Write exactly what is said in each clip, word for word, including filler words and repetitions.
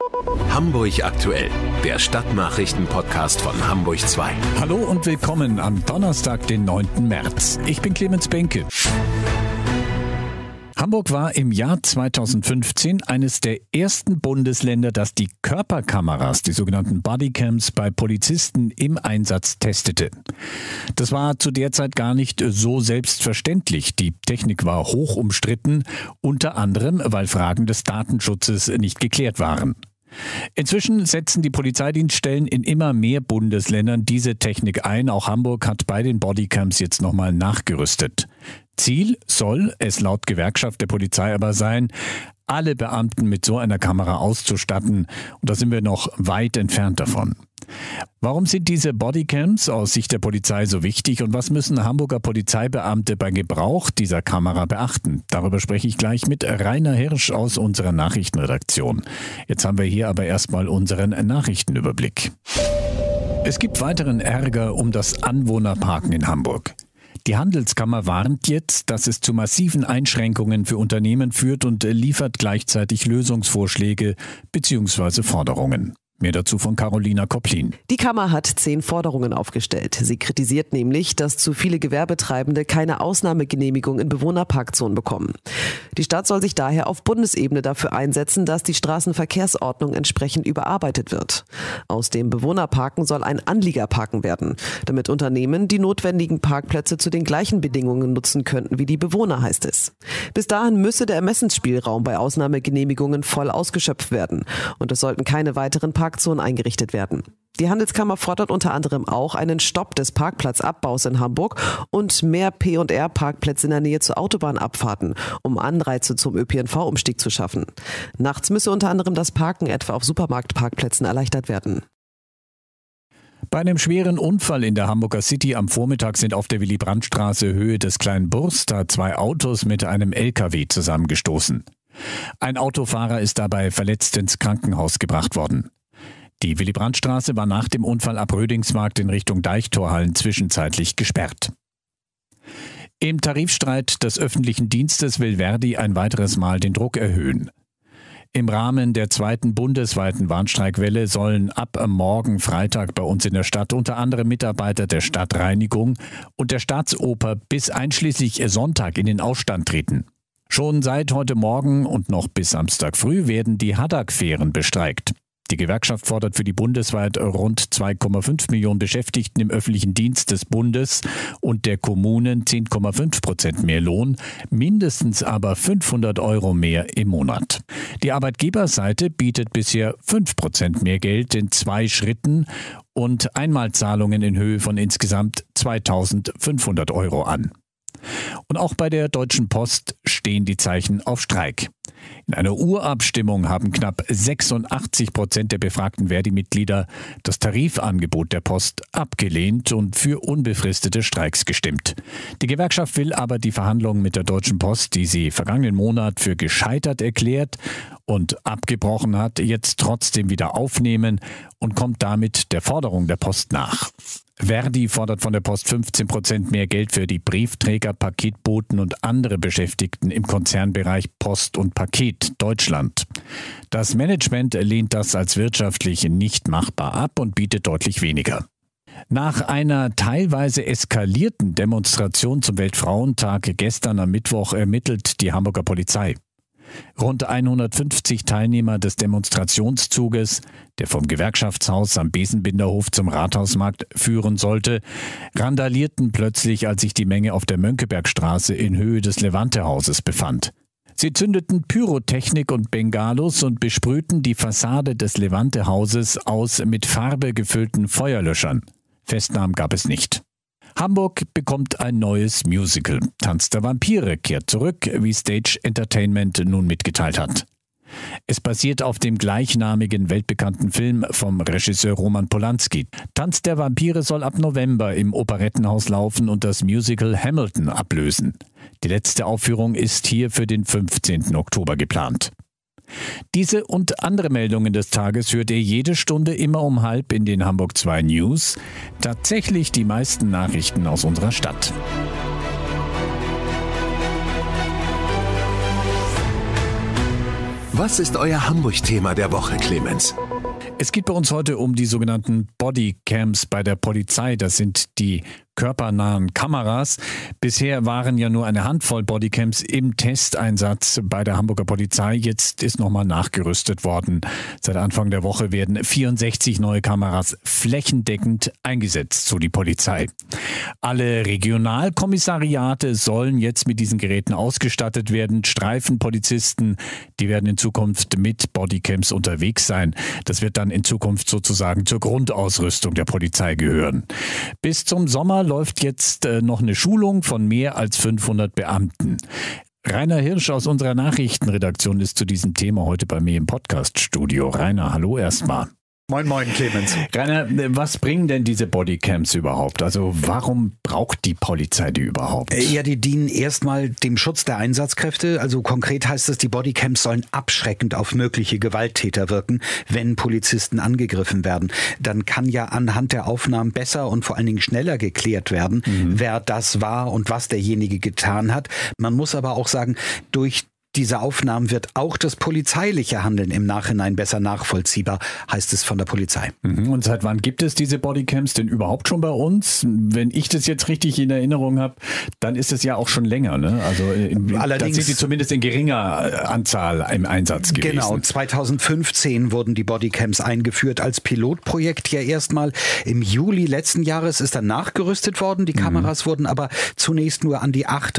Hamburg aktuell, der Stadtnachrichten-Podcast von Hamburg zwei. Hallo und willkommen am Donnerstag, den neunten März. Ich bin Clemens Benke. Hamburg war im Jahr zweitausendfünfzehn eines der ersten Bundesländer, das die Körperkameras, die sogenannten Bodycams, bei Polizisten im Einsatz testete. Das war zu der Zeit gar nicht so selbstverständlich. Die Technik war hoch umstritten, unter anderem, weil Fragen des Datenschutzes nicht geklärt waren. Inzwischen setzen die Polizeidienststellen in immer mehr Bundesländern diese Technik ein. Auch Hamburg hat bei den Bodycams jetzt nochmal nachgerüstet. Ziel soll es laut Gewerkschaft der Polizei aber sein, alle Beamten mit so einer Kamera auszustatten. Und da sind wir noch weit entfernt davon. Warum sind diese Bodycams aus Sicht der Polizei so wichtig und was müssen Hamburger Polizeibeamte bei Gebrauch dieser Kamera beachten? Darüber spreche ich gleich mit Rainer Hirsch aus unserer Nachrichtenredaktion. Jetzt haben wir hier aber erstmal unseren Nachrichtenüberblick. Es gibt weiteren Ärger um das Anwohnerparken in Hamburg. Die Handelskammer warnt jetzt, dass es zu massiven Einschränkungen für Unternehmen führt und liefert gleichzeitig Lösungsvorschläge bzw. Forderungen. Mehr dazu von Carolina Kopplin. Die Kammer hat zehn Forderungen aufgestellt. Sie kritisiert nämlich, dass zu viele Gewerbetreibende keine Ausnahmegenehmigung in Bewohnerparkzonen bekommen. Die Stadt soll sich daher auf Bundesebene dafür einsetzen, dass die Straßenverkehrsordnung entsprechend überarbeitet wird. Aus dem Bewohnerparken soll ein Anliegerparken werden, damit Unternehmen die notwendigen Parkplätze zu den gleichen Bedingungen nutzen könnten wie die Bewohner, heißt es. Bis dahin müsse der Ermessensspielraum bei Ausnahmegenehmigungen voll ausgeschöpft werden und es sollten keine weiteren Parkzonen eingerichtet werden. Die Handelskammer fordert unter anderem auch einen Stopp des Parkplatzabbaus in Hamburg und mehr P und R-Parkplätze in der Nähe zu Autobahnabfahrten, um Anreize zum Ö P N V-Umstieg zu schaffen. Nachts müsse unter anderem das Parken etwa auf Supermarktparkplätzen erleichtert werden. Bei einem schweren Unfall in der Hamburger City am Vormittag sind auf der Willy-Brandt-Straße Höhe des Kleinen Burster zwei Autos mit einem L K W zusammengestoßen. Ein Autofahrer ist dabei verletzt ins Krankenhaus gebracht worden. Die Willy-Brandt-Straße war nach dem Unfall ab Rödingsmarkt in Richtung Deichtorhallen zwischenzeitlich gesperrt. Im Tarifstreit des öffentlichen Dienstes will Verdi ein weiteres Mal den Druck erhöhen. Im Rahmen der zweiten bundesweiten Warnstreikwelle sollen ab morgen Freitag bei uns in der Stadt unter anderem Mitarbeiter der Stadtreinigung und der Staatsoper bis einschließlich Sonntag in den Ausstand treten. Schon seit heute Morgen und noch bis Samstag früh werden die Haddock-Fähren bestreikt. Die Gewerkschaft fordert für die bundesweit rund zwei Komma fünf Millionen Beschäftigten im öffentlichen Dienst des Bundes und der Kommunen zehn Komma fünf Prozent mehr Lohn, mindestens aber fünfhundert Euro mehr im Monat. Die Arbeitgeberseite bietet bisher fünf Prozent mehr Geld in zwei Schritten und Einmalzahlungen in Höhe von insgesamt zweitausendfünfhundert Euro an. Und auch bei der Deutschen Post stehen die Zeichen auf Streik. In einer Urabstimmung haben knapp sechsundachtzig Prozent der befragten Verdi-Mitglieder das Tarifangebot der Post abgelehnt und für unbefristete Streiks gestimmt. Die Gewerkschaft will aber die Verhandlungen mit der Deutschen Post, die sie vergangenen Monat für gescheitert erklärt und abgebrochen hat, jetzt trotzdem wieder aufnehmen und kommt damit der Forderung der Post nach. Verdi fordert von der Post fünfzehn Prozent mehr Geld für die Briefträger, Paketboten und andere Beschäftigten im Konzernbereich Post und Paket Deutschland. Das Management lehnt das als wirtschaftlich nicht machbar ab und bietet deutlich weniger. Nach einer teilweise eskalierten Demonstration zum Weltfrauentag gestern am Mittwoch ermittelt die Hamburger Polizei. Rund hundertfünfzig Teilnehmer des Demonstrationszuges, der vom Gewerkschaftshaus am Besenbinderhof zum Rathausmarkt führen sollte, randalierten plötzlich, als sich die Menge auf der Mönckebergstraße in Höhe des Levante-Hauses befand. Sie zündeten Pyrotechnik und Bengalos und besprühten die Fassade des Levante-Hauses aus mit Farbe gefüllten Feuerlöschern. Festnahmen gab es nicht. Hamburg bekommt ein neues Musical. Tanz der Vampire kehrt zurück, wie Stage Entertainment nun mitgeteilt hat. Es basiert auf dem gleichnamigen weltbekannten Film vom Regisseur Roman Polanski. Tanz der Vampire soll ab November im Operettenhaus laufen und das Musical Hamilton ablösen. Die letzte Aufführung ist hier für den fünfzehnten Oktober geplant. Diese und andere Meldungen des Tages hört ihr jede Stunde immer um halb in den Hamburg zwei News. Tatsächlich die meisten Nachrichten aus unserer Stadt. Was ist euer Hamburg-Thema der Woche, Clemens? Es geht bei uns heute um die sogenannten Bodycams bei der Polizei. Das sind die körpernahen Kameras. Bisher waren ja nur eine Handvoll Bodycams im Testeinsatz bei der Hamburger Polizei. Jetzt ist nochmal nachgerüstet worden. Seit Anfang der Woche werden vierundsechzig neue Kameras flächendeckend eingesetzt, so die Polizei. Alle Regionalkommissariate sollen jetzt mit diesen Geräten ausgestattet werden. Streifenpolizisten, die werden in Zukunft mit Bodycams unterwegs sein. Das wird dann in Zukunft sozusagen zur Grundausrüstung der Polizei gehören. Bis zum Sommer läuft jetzt äh, noch eine Schulung von mehr als fünfhundert Beamten. Rainer Hirsch aus unserer Nachrichtenredaktion ist zu diesem Thema heute bei mir im Podcaststudio. Rainer, hallo erstmal. Moin, moin, Clemens. Rainer, was bringen denn diese Bodycams überhaupt? Also warum braucht die Polizei die überhaupt? Ja, die dienen erstmal dem Schutz der Einsatzkräfte. Also konkret heißt es, die Bodycams sollen abschreckend auf mögliche Gewalttäter wirken, wenn Polizisten angegriffen werden. Dann kann ja anhand der Aufnahmen besser und vor allen Dingen schneller geklärt werden, mhm. wer das war und was derjenige getan hat. Man muss aber auch sagen, durch diese Aufnahmen wird auch das polizeiliche Handeln im Nachhinein besser nachvollziehbar, heißt es von der Polizei. Und seit wann gibt es diese Bodycams denn überhaupt schon bei uns? Wenn ich das jetzt richtig in Erinnerung habe, dann ist es ja auch schon länger, ne? Also allerdings sind sie zumindest in geringer Anzahl im Einsatz gewesen. Genau, zweitausendfünfzehn wurden die Bodycams eingeführt als Pilotprojekt ja erstmal. Im Juli letzten Jahres ist dann nachgerüstet worden. Die Kameras mhm. wurden aber zunächst nur an die acht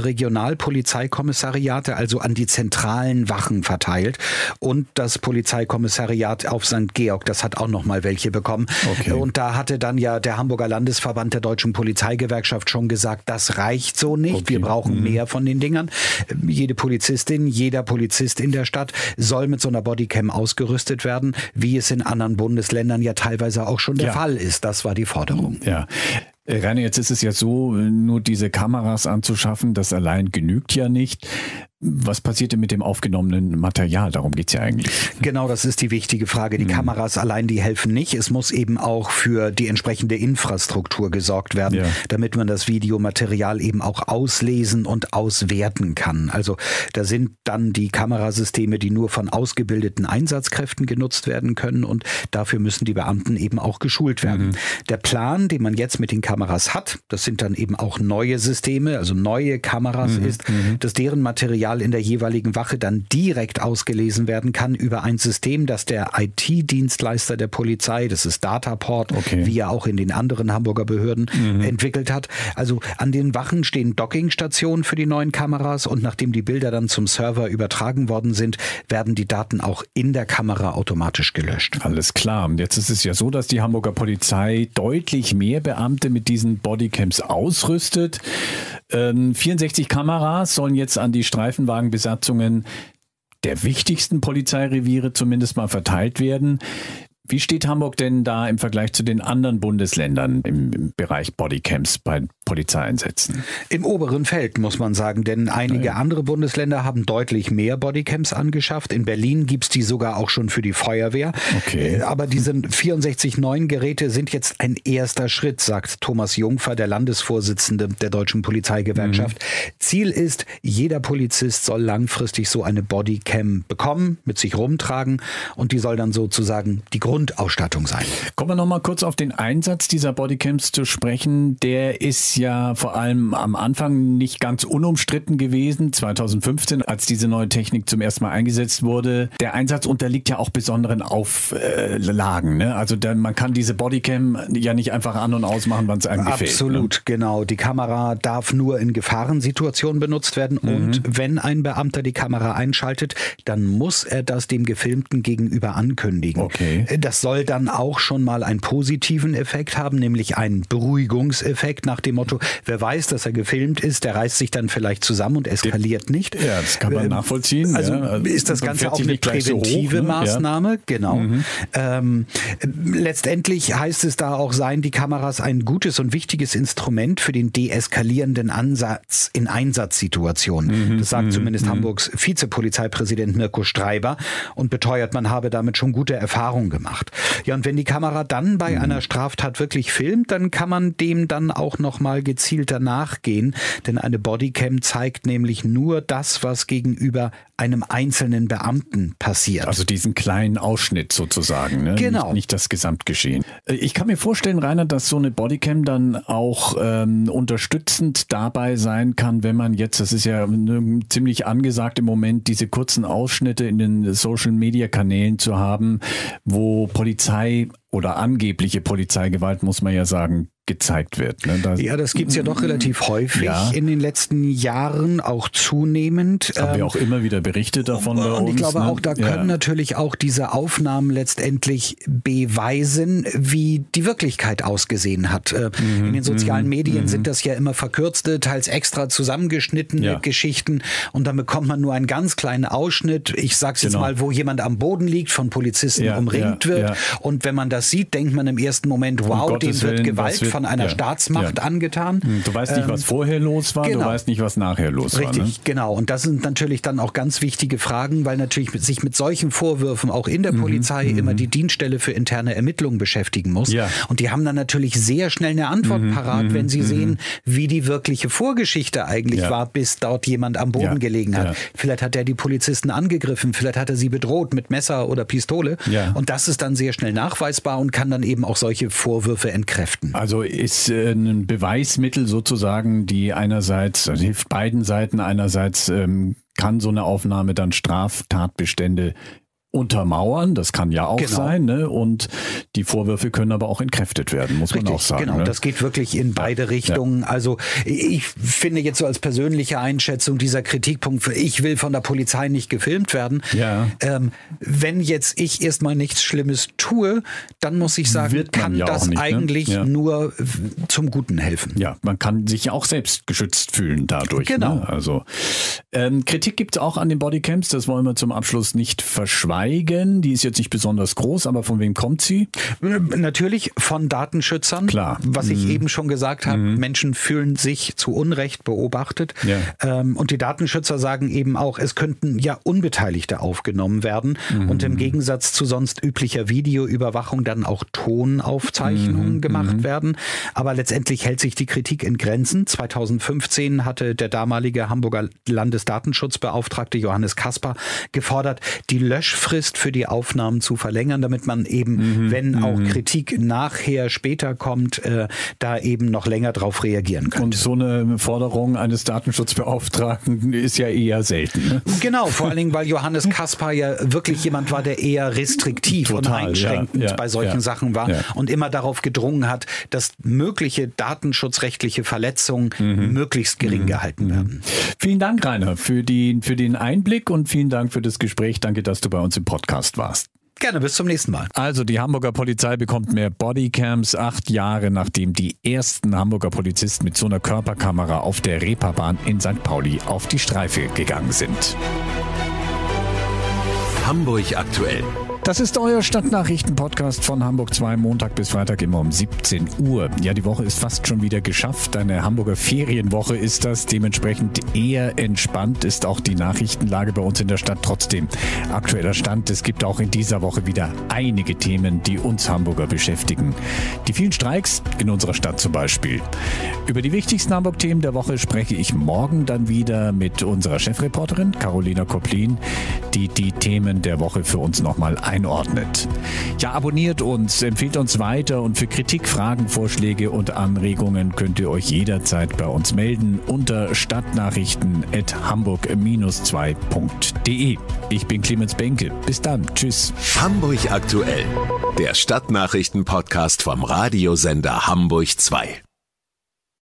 Regionalpolizeikommissariate, also an die zentralen Wachen verteilt, und das Polizeikommissariat auf Sankt Georg, das hat auch noch mal welche bekommen. Okay. Und da hatte dann ja der Hamburger Landesverband der Deutschen Polizeigewerkschaft schon gesagt, das reicht so nicht, okay. wir brauchen mhm. mehr von den Dingern. Jede Polizistin, jeder Polizist in der Stadt soll mit so einer Bodycam ausgerüstet werden, wie es in anderen Bundesländern ja teilweise auch schon der ja. Fall ist. Das war die Forderung. Ja. Rainer, jetzt ist es ja so, nur diese Kameras anzuschaffen, das allein genügt ja nicht. Was passiert denn mit dem aufgenommenen Material? Darum geht es ja eigentlich. Genau, das ist die wichtige Frage. Die mhm. Kameras allein, die helfen nicht. Es muss eben auch für die entsprechende Infrastruktur gesorgt werden, ja. damit man das Videomaterial eben auch auslesen und auswerten kann. Also da sind dann die Kamerasysteme, die nur von ausgebildeten Einsatzkräften genutzt werden können, und dafür müssen die Beamten eben auch geschult werden. Mhm. Der Plan, den man jetzt mit den Kameras hat, das sind dann eben auch neue Systeme, also neue Kameras, mhm. ist, dass deren Material in der jeweiligen Wache dann direkt ausgelesen werden kann über ein System, das der I T-Dienstleister der Polizei, das ist Dataport, okay. wie er auch in den anderen Hamburger Behörden mhm. entwickelt hat. Also an den Wachen stehen Dockingstationen für die neuen Kameras, und nachdem die Bilder dann zum Server übertragen worden sind, werden die Daten auch in der Kamera automatisch gelöscht. Alles klar. Jetzt ist es ja so, dass die Hamburger Polizei deutlich mehr Beamte mit diesen Bodycams ausrüstet. Ähm, vierundsechzig Kameras sollen jetzt an die Streifenwagenbesatzungen der wichtigsten Polizeireviere zumindest mal verteilt werden. Wie steht Hamburg denn da im Vergleich zu den anderen Bundesländern im, im Bereich Bodycams bei Polizeieinsätzen? Im oberen Feld, muss man sagen, denn einige ja. andere Bundesländer haben deutlich mehr Bodycams angeschafft. In Berlin gibt es die sogar auch schon für die Feuerwehr. Okay. Aber diese vierundsechzig neuen Geräte sind jetzt ein erster Schritt, sagt Thomas Jungfer, der Landesvorsitzende der Deutschen Polizeigewerkschaft. Mhm. Ziel ist, jeder Polizist soll langfristig so eine Bodycam bekommen, mit sich rumtragen, und die soll dann sozusagen die Grundausstattung sein. Kommen wir noch mal kurz auf den Einsatz dieser Bodycams zu sprechen. Der ist ja vor allem am Anfang nicht ganz unumstritten gewesen. zweitausendfünfzehn, als diese neue Technik zum ersten Mal eingesetzt wurde. Der Einsatz unterliegt ja auch besonderen Auflagen. Ne? Also der, man kann diese Bodycam ja nicht einfach an- und ausmachen, wann es einem gefällt. Absolut, ne? Genau. Die Kamera darf nur in Gefahrensituationen benutzt werden. Mhm. Und wenn ein Beamter die Kamera einschaltet, dann muss er das dem Gefilmten gegenüber ankündigen. Okay. Das soll dann auch schon mal einen positiven Effekt haben, nämlich einen Beruhigungseffekt nach dem Motto, wer weiß, dass er gefilmt ist, der reißt sich dann vielleicht zusammen und eskaliert nicht. Ja, das kann man nachvollziehen. Also ja. ist das Ganze auch eine präventive so hoch, ne? Maßnahme. Ja. Genau. Mhm. Ähm, letztendlich heißt es da auch, seien die Kameras ein gutes und wichtiges Instrument für den deeskalierenden Ansatz in Einsatzsituationen. Mhm. Das sagt mhm. zumindest mhm. Hamburgs Vizepolizeipräsident Mirko Streiber und beteuert, man habe damit schon gute Erfahrungen gemacht. Ja, und wenn die Kamera dann bei mhm. einer Straftat wirklich filmt, dann kann man dem dann auch noch mal mal gezielter nachgehen, denn eine Bodycam zeigt nämlich nur das, was gegenüber einem einzelnen Beamten passiert. Also diesen kleinen Ausschnitt sozusagen, ne? Genau. Nicht, nicht das Gesamtgeschehen. Ich kann mir vorstellen, Rainer, dass so eine Bodycam dann auch ähm, unterstützend dabei sein kann, wenn man jetzt, das ist ja ne, ziemlich angesagt im Moment, diese kurzen Ausschnitte in den Social-Media-Kanälen zu haben, wo Polizei oder angebliche Polizeigewalt, muss man ja sagen, gezeigt wird. Ne? Das, ja, das gibt es ja doch relativ häufig ja. in den letzten Jahren, auch zunehmend. Das haben ähm, wir auch immer wieder berichtet davon bei uns. Und ich glaube ne? auch, da können ja. natürlich auch diese Aufnahmen letztendlich beweisen, wie die Wirklichkeit ausgesehen hat. Mhm, in den sozialen Medien mhm. sind das ja immer verkürzte, teils extra zusammengeschnittene ja. Geschichten und dann bekommt man nur einen ganz kleinen Ausschnitt. Ich sag's jetzt genau. mal, wo jemand am Boden liegt, von Polizisten ja, umringt ja, wird. Ja. Und wenn man das sieht, denkt man im ersten Moment, wow, um dem wird Gewalt wird, von einer ja, Staatsmacht ja. angetan. Du weißt nicht, was vorher los war, genau. du weißt nicht, was nachher los Richtig, war. Richtig, ne? genau. Und das sind natürlich dann auch ganz wichtige Fragen, weil natürlich mit, sich mit solchen Vorwürfen auch in der mhm. Polizei mhm. immer die Dienststelle für interne Ermittlungen beschäftigen muss. Ja. Und die haben dann natürlich sehr schnell eine Antwort mhm. parat, wenn sie mhm. sehen, wie die wirkliche Vorgeschichte eigentlich ja. war, bis dort jemand am Boden ja. gelegen hat. Ja. Vielleicht hat er die Polizisten angegriffen, vielleicht hat er sie bedroht mit Messer oder Pistole. Ja. Und das ist dann sehr schnell nachweisbar und kann dann eben auch solche Vorwürfe entkräften. Also ist äh, ein Beweismittel sozusagen, die einerseits, also hilft beiden Seiten, einerseits ähm, kann so eine Aufnahme dann Straftatbestände untermauern, das kann ja auch genau. sein, ne? Und die Vorwürfe können aber auch entkräftet werden, muss Richtig, man auch sagen. Genau, ne? das geht wirklich in beide Richtungen. Ja. Also ich finde jetzt so als persönliche Einschätzung dieser Kritikpunkt, für ich will von der Polizei nicht gefilmt werden. Ja. Ähm, wenn jetzt ich erstmal nichts Schlimmes tue, dann muss ich sagen, kann ja das nicht, eigentlich ne? ja. nur zum Guten helfen. Ja, man kann sich auch selbst geschützt fühlen dadurch. Genau. Ne? Also ähm, Kritik gibt es auch an den Bodycams, das wollen wir zum Abschluss nicht verschweigen. Die ist jetzt nicht besonders groß, aber von wem kommt sie? Natürlich von Datenschützern. Klar. Was ich mhm. eben schon gesagt habe, mhm. Menschen fühlen sich zu Unrecht beobachtet. Ja. Und die Datenschützer sagen eben auch, es könnten ja Unbeteiligte aufgenommen werden mhm. und im Gegensatz zu sonst üblicher Videoüberwachung dann auch Tonaufzeichnungen mhm. gemacht mhm. werden. Aber letztendlich hält sich die Kritik in Grenzen. zweitausendfünfzehn hatte der damalige Hamburger Landesdatenschutzbeauftragte Johannes Kasper gefordert, die Löschfrist für die Aufnahmen zu verlängern, damit man eben, mhm, wenn auch mhm. Kritik nachher später kommt, äh, da eben noch länger drauf reagieren könnte. Und so eine Forderung eines Datenschutzbeauftragten ist ja eher selten. Ne? Genau, vor allen Dingen, weil Johannes Kasper ja wirklich jemand war, der eher restriktiv Total, und einschränkend ja, ja, bei solchen ja, Sachen war ja. und immer darauf gedrungen hat, dass mögliche datenschutzrechtliche Verletzungen mhm. möglichst gering mhm. gehalten werden. Vielen Dank, Rainer, für, die, für den Einblick und vielen Dank für das Gespräch. Danke, dass du bei uns im Podcast warst. Gerne, bis zum nächsten Mal. Also die Hamburger Polizei bekommt mehr Bodycams, acht Jahre nachdem die ersten Hamburger Polizisten mit so einer Körperkamera auf der Reeperbahn in Sankt Pauli auf die Streife gegangen sind. Hamburg aktuell. Das ist euer Stadtnachrichten-Podcast von Hamburg zwei, Montag bis Freitag immer um siebzehn Uhr. Ja, die Woche ist fast schon wieder geschafft. Eine Hamburger Ferienwoche ist das. Dementsprechend eher entspannt ist auch die Nachrichtenlage bei uns in der Stadt. Trotzdem aktueller Stand. Es gibt auch in dieser Woche wieder einige Themen, die uns Hamburger beschäftigen. Die vielen Streiks in unserer Stadt zum Beispiel. Über die wichtigsten Hamburg-Themen der Woche spreche ich morgen dann wieder mit unserer Chefreporterin Carolina Koplin, die die Themen der Woche für uns nochmal einordnet. Ja, abonniert uns, empfiehlt uns weiter und für Kritik, Fragen, Vorschläge und Anregungen könnt ihr euch jederzeit bei uns melden unter stadtnachrichten at hamburg zwei punkt de. Ich bin Clemens Benke. Bis dann. Tschüss. Hamburg aktuell. Der Stadtnachrichten-Podcast vom Radiosender Hamburg zwei.